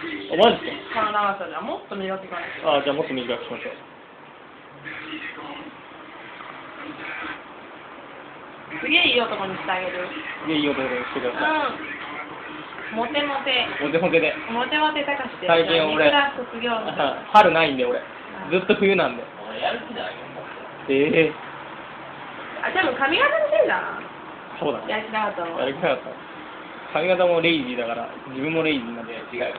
あ、マジっすこの長さじゃもっと磨きかないと。 か。あ、じゃあもっと短くしましょう。 すげえいい男にしてあげる。 で、いい男にしてくださうん。モテモテ。 い。モテモテで。 モテモテ高しで。 最近俺クラス卒業の時。 春ないんで俺。ずっと冬なんで。 やる気ないよ。 あ、多分髪型のせいだな。 そうだね。 やりたかったのは。 やる気なかった。髪型もレイジーだから、自分もレイジーなんで。 違う。